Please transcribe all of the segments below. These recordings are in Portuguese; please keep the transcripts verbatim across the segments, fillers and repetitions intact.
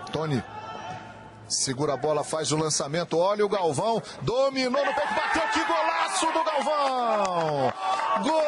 Tony segura a bola, faz o lançamento, olha o Galvão, dominou no peito, bateu, que golaço do Galvão! Gol!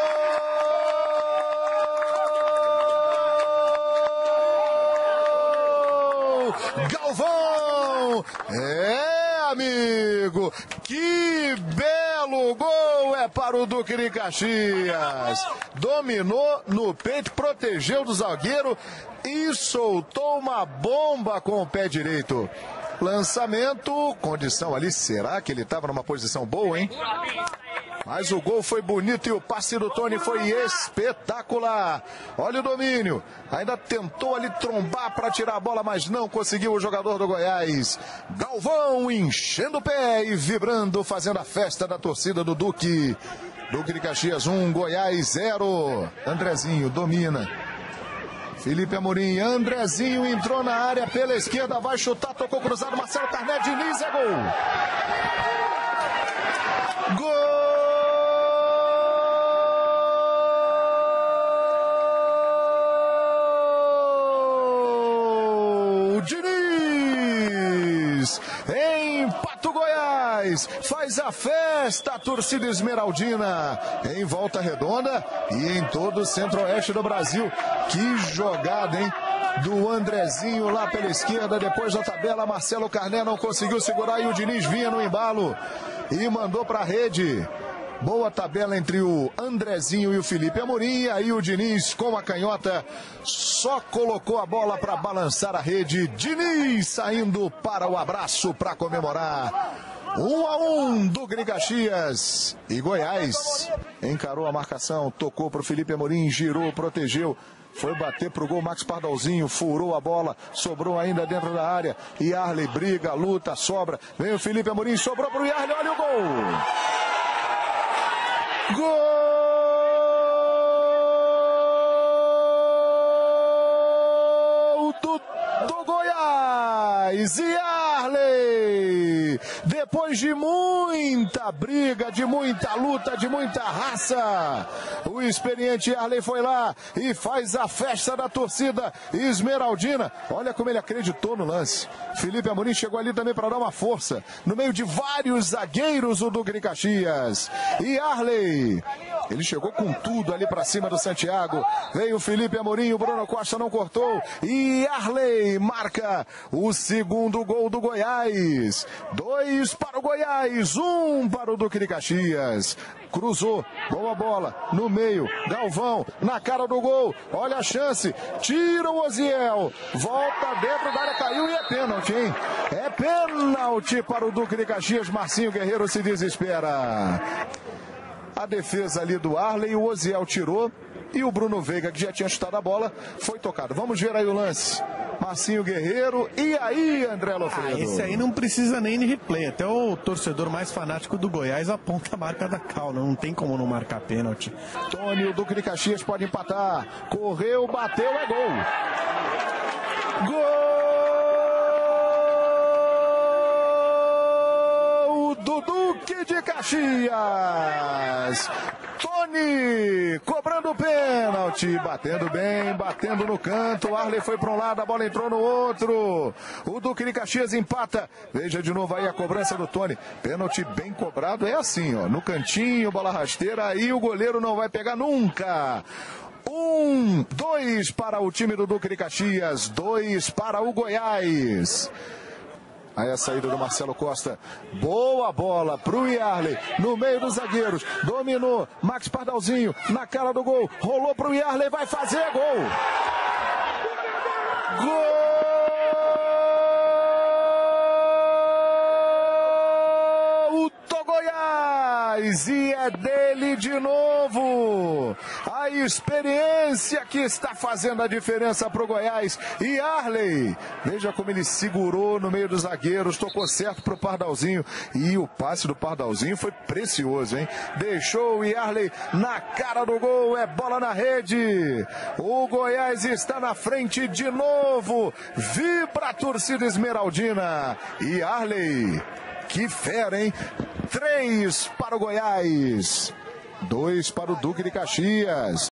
Galvão! É, amigo! Que belo gol é para o Duque de Caxias! Dominou no peito, protegeu do zagueiro e soltou uma bomba com o pé direito. Lançamento, condição ali, será que ele estava numa posição boa, hein? Mas o gol foi bonito e o passe do Tony foi espetacular. Olha o domínio. Ainda tentou ali trombar para tirar a bola, mas não conseguiu o jogador do Goiás. Galvão enchendo o pé e vibrando, fazendo a festa da torcida do Duque. Duque de Caxias um, Goiás zero. Andrezinho domina. Felipe Amorim, Andrezinho entrou na área pela esquerda, vai chutar, tocou cruzado, Marcelo Carné, Diniz, é gol! Gol! Diniz! Empata o Goiás, faz a festa a torcida esmeraldina em Volta Redonda e em todo o centro-oeste do Brasil. Que jogada, hein? Do Andrezinho lá pela esquerda, depois da tabela, Marcelo Carné não conseguiu segurar e o Diniz vinha no embalo e mandou para a rede. Boa tabela entre o Andrezinho e o Felipe Amorim, e aí o Diniz com a canhota só colocou a bola para balançar a rede. Diniz saindo para o abraço para comemorar. Um a um, Duque de Caxias e Goiás encarou a marcação, tocou para o Felipe Amorim, girou, protegeu. Foi bater pro gol, Max Pardalzinho furou a bola, sobrou ainda dentro da área. Yarley briga, luta, sobra. Vem o Felipe Amorim, sobrou pro Yarley, olha o gol! Gol do, do Goiás! Yarley! Depois de muita briga, de muita luta, de muita raça, o experiente Yarley foi lá e faz a festa da torcida esmeraldina. Olha como ele acreditou no lance. Felipe Amorim chegou ali também para dar uma força. No meio de vários zagueiros, o Duque de Caxias. E Yarley, ele chegou com tudo ali para cima do Santiago. Veio o Felipe Amorim, o Bruno Costa não cortou. E Yarley marca o segundo gol do Goiás. Dois para o Goiás, um para o Duque de Caxias. Cruzou, boa bola, no meio, Galvão, na cara do gol, olha a chance, tira o Oziel, volta dentro da área, caiu e é pênalti, hein? É pênalti para o Duque de Caxias, Marcinho Guerreiro se desespera. A defesa ali do Yarley, o Oziel tirou e o Bruno Veiga, que já tinha chutado a bola, foi tocado. Vamos ver aí o lance. Marcinho Guerreiro, e aí, André Lofredo? Ah, esse aí não precisa nem de replay, até o torcedor mais fanático do Goiás aponta a marca da cal, não tem como não marcar pênalti. Tony, o Duque de Caxias pode empatar, correu, bateu, é gol! Gol do Duque de Caxias! Tony cobrando pênalti, batendo bem, batendo no canto. O Yarley foi para um lado, a bola entrou no outro. O Duque de Caxias empata. Veja de novo aí a cobrança do Tony. Pênalti bem cobrado, é assim, ó, no cantinho, bola rasteira, aí o goleiro não vai pegar nunca. Um, dois para o time do Duque de Caxias, dois para o Goiás. Aí a saída do Marcelo Costa, boa bola pro Yarley, no meio dos zagueiros, dominou, Max Pardalzinho, na cara do gol, rolou pro Yarley, vai fazer gol! Gol do Goiás! E é dele de novo! A experiência que está fazendo a diferença para o Goiás. E Yarley, veja como ele segurou no meio dos zagueiros, tocou certo para o Pardalzinho. E o passe do Pardalzinho foi precioso, hein? Deixou o Yarley na cara do gol, é bola na rede. O Goiás está na frente de novo. Vibra a torcida esmeraldina. E Yarley, que fera, hein? Três para o Goiás, dois para o Duque de Caxias.